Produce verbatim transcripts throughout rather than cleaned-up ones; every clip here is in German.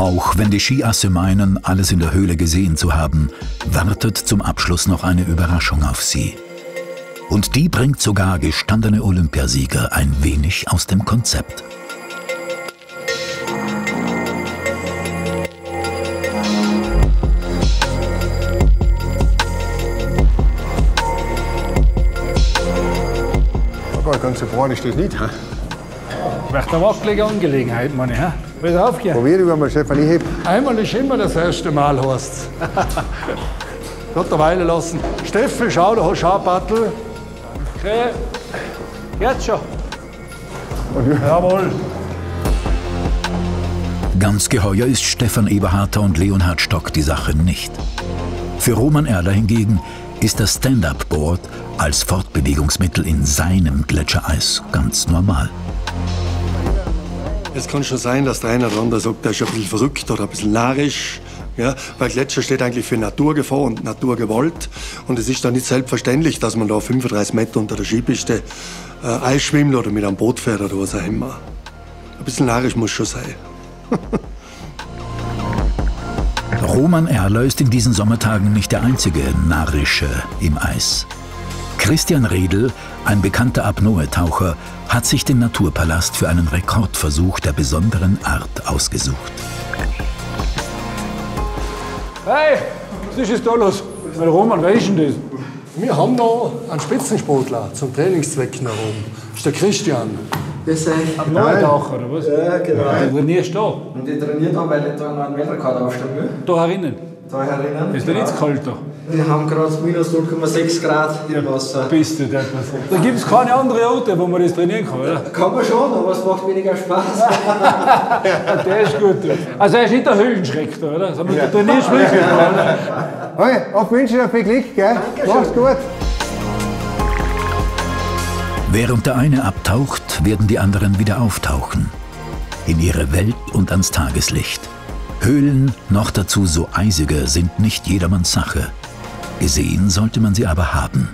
Auch wenn die Skiasse meinen, alles in der Höhle gesehen zu haben, wartet zum Abschluss noch eine Überraschung auf sie. Und die bringt sogar gestandene Olympiasieger ein wenig aus dem Konzept. Aber ganz so braun ist das nicht. He? Vielleicht eine wackelige Angelegenheit, meine ich. Willst du aufgehen? Probier du einmal, Stefan, ich heb. Einmal ist immer das erste Mal, heißt's. Gott eine Weile lassen. Steffi, schau, da hast du auch ein Battel. Okay. Jetzt schon. Jawohl. Ganz geheuer ist Stefan Eberharter und Leonhard Stock die Sache nicht. Für Roman Erler hingegen ist das Stand-Up-Board als Fortbewegungsmittel in seinem Gletschereis ganz normal. Es kann schon sein, dass der eine oder andere sagt, der ist ein bisschen verrückt oder ein bisschen narrisch. Ja, weil Gletscher steht eigentlich für Naturgefahr und Naturgewalt. Und es ist dann nicht selbstverständlich, dass man da fünfunddreißig Meter unter der Skipiste äh, Eis schwimmt oder mit einem Boot fährt oder was auch immer. Ein bisschen narrisch muss schon sein. Roman Erler ist in diesen Sommertagen nicht der einzige Narrische im Eis. Christian Redl, ein bekannter Apnoe-Taucher, hat sich den Naturpalast für einen Rekordversuch der besonderen Art ausgesucht. Hey, was ist jetzt da los? Weil Roman, wer ist denn das? Wir haben noch einen Spitzensportler zum Trainingszwecken herum. Das ist der Christian. Das sei Ein Apnoe-Taucher, oder was? Ja, genau. Du trainierst da? Und ich trainiere da, weil ich da noch einen Weltrekord aufstellen will. Da herinnen? Da herinnen. Ist dir nicht zu kalt da? Wir haben gerade minus null Komma sechs Grad im Wasser. Bist du das? Da gibt es keine andere Orte, wo man das trainieren kann, oder? Kann man schon, aber es macht weniger Spaß. Ja, der ist gut. Also er ist nicht der Höhlenschreck da, oder? Sondern du trainierst wirklich. Hey, auf Wünschen dir viel Glück, gell? Mach's gut. Während der eine abtaucht, werden die anderen wieder auftauchen. In ihre Welt und ans Tageslicht. Höhlen, noch dazu so eisige, sind nicht jedermanns Sache. Gesehen sollte man sie aber haben.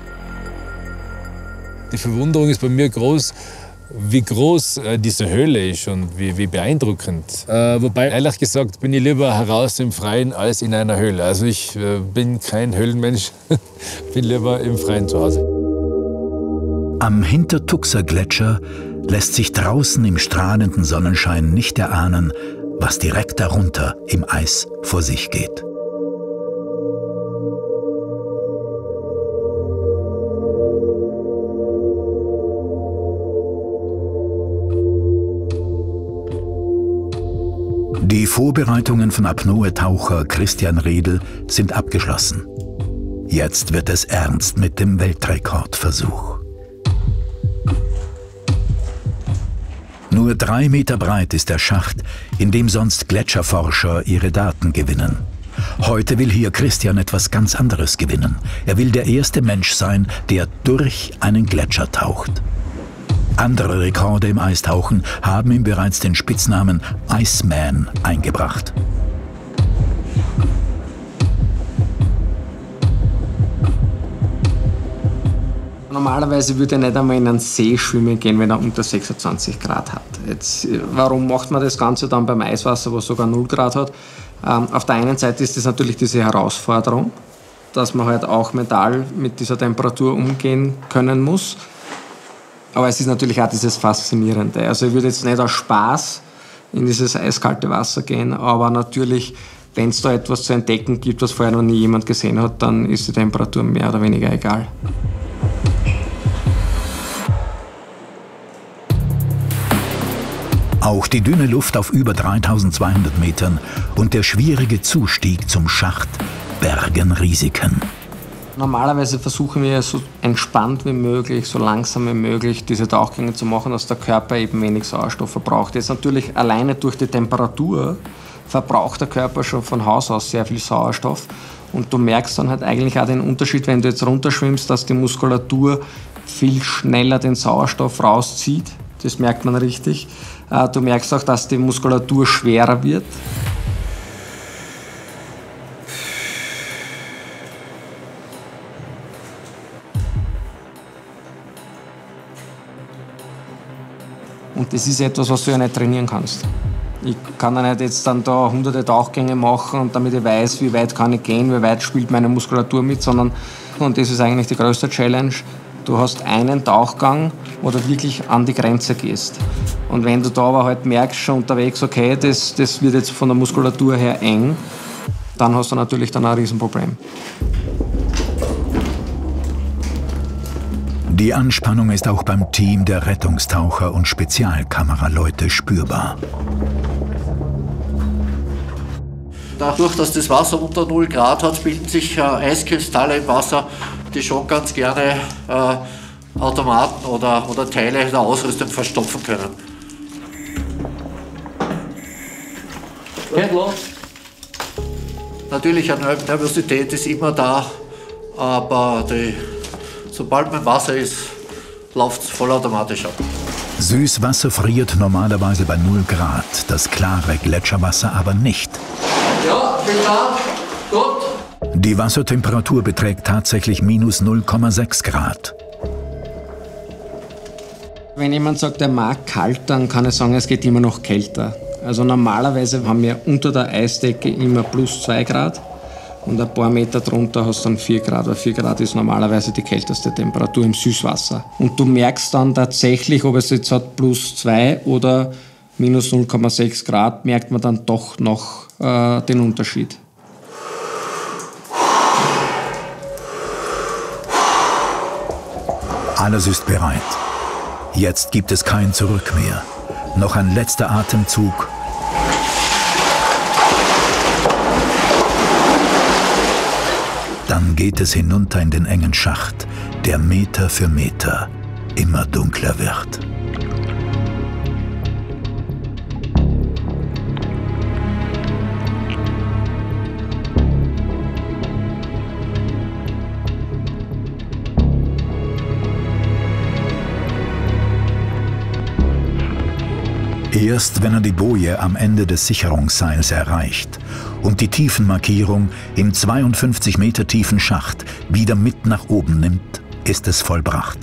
Die Verwunderung ist bei mir groß, wie groß äh, diese Höhle ist und wie, wie beeindruckend. Äh, wobei, ehrlich gesagt, bin ich lieber heraus im Freien als in einer Höhle. Also ich äh, bin kein Höhlenmensch, bin lieber im Freien zu Hause. Am Hintertuxer Gletscher lässt sich draußen im strahlenden Sonnenschein nicht erahnen, was direkt darunter im Eis vor sich geht. Die Vorbereitungen von Apnoe-Taucher Christian Redl sind abgeschlossen. Jetzt wird es ernst mit dem Weltrekordversuch. Nur drei Meter breit ist der Schacht, in dem sonst Gletscherforscher ihre Daten gewinnen. Heute will hier Christian etwas ganz anderes gewinnen. Er will der erste Mensch sein, der durch einen Gletscher taucht. Andere Rekorde im Eistauchen haben ihm bereits den Spitznamen Iceman eingebracht. Normalerweise würde er nicht einmal in einen See schwimmen gehen, wenn er unter sechsundzwanzig Grad hat. Jetzt, warum macht man das Ganze dann beim Eiswasser, was sogar null Grad hat? Ähm, auf der einen Seite ist das natürlich diese Herausforderung, dass man halt auch mental mit dieser Temperatur umgehen können muss. Aber es ist natürlich auch dieses Faszinierende. Also ich würde jetzt nicht aus Spaß in dieses eiskalte Wasser gehen, aber natürlich, wenn es da etwas zu entdecken gibt, was vorher noch nie jemand gesehen hat, dann ist die Temperatur mehr oder weniger egal. Auch die dünne Luft auf über dreitausendzweihundert Metern und der schwierige Zustieg zum Schacht bergen Risiken. Normalerweise versuchen wir so entspannt wie möglich, so langsam wie möglich diese Tauchgänge zu machen, dass der Körper eben wenig Sauerstoff verbraucht. Jetzt natürlich alleine durch die Temperatur verbraucht der Körper schon von Haus aus sehr viel Sauerstoff. Und du merkst dann halt eigentlich auch den Unterschied, wenn du jetzt runterschwimmst, dass die Muskulatur viel schneller den Sauerstoff rauszieht. Das merkt man richtig. Du merkst auch, dass die Muskulatur schwerer wird. Und das ist etwas, was du ja nicht trainieren kannst. Ich kann ja nicht jetzt dann da hunderte Tauchgänge machen und damit ich weiß, wie weit kann ich gehen, wie weit spielt meine Muskulatur mit, sondern, und das ist eigentlich die größte Challenge, du hast einen Tauchgang, wo du wirklich an die Grenze gehst. Und wenn du da aber halt merkst schon unterwegs, okay, das, das wird jetzt von der Muskulatur her eng, dann hast du natürlich dann ein Riesenproblem. Die Anspannung ist auch beim Team der Rettungstaucher und Spezialkameraleute spürbar. Dadurch, dass das Wasser unter null Grad hat, bilden sich äh, Eiskristalle im Wasser, die schon ganz gerne äh, Automaten oder, oder Teile der Ausrüstung verstopfen können. Geht los. Natürlich, eine Nervosität ist immer da, aber die, sobald man im Wasser ist, läuft es vollautomatisch ab. Süßwasser friert normalerweise bei null Grad, das klare Gletscherwasser aber nicht. Ja, bin da. Gut. Die Wassertemperatur beträgt tatsächlich minus null Komma sechs Grad. Wenn jemand sagt, er mag kalt, dann kann ich sagen, es geht immer noch kälter. Also normalerweise haben wir unter der Eisdecke immer plus zwei Grad und ein paar Meter drunter hast du dann vier Grad, weil vier Grad ist normalerweise die kälteste Temperatur im Süßwasser. Und du merkst dann tatsächlich, ob es jetzt hat plus zwei oder minus null Komma sechs Grad, merkt man dann doch noch äh, den Unterschied. Alles ist bereit. Jetzt gibt es kein Zurück mehr. Noch ein letzter Atemzug. Dann geht es hinunter in den engen Schacht, der Meter für Meter immer dunkler wird. Erst wenn er die Boje am Ende des Sicherungsseils erreicht und die Tiefenmarkierung im zweiundfünfzig Meter tiefen Schacht wieder mit nach oben nimmt, ist es vollbracht.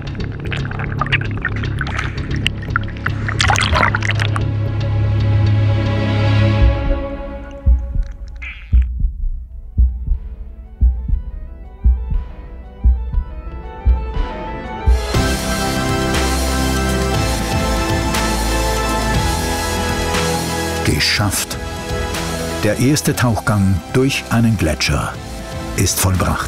Geschafft. Der erste Tauchgang durch einen Gletscher ist vollbracht.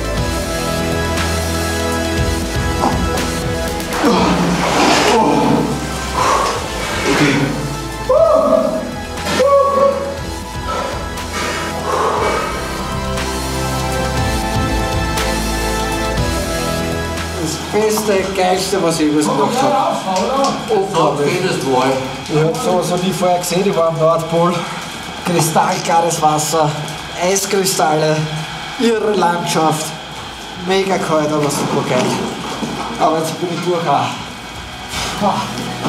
Das Beste, Geilste, was ich jemals gemacht habe. Unglaublich. Ich habe sowas noch nie vorher gesehen, ich war am Nordpol. Kristallklares Wasser, Eiskristalle, irre Landschaft. Mega kalt, aber super geil. Aber jetzt bin ich durch auch.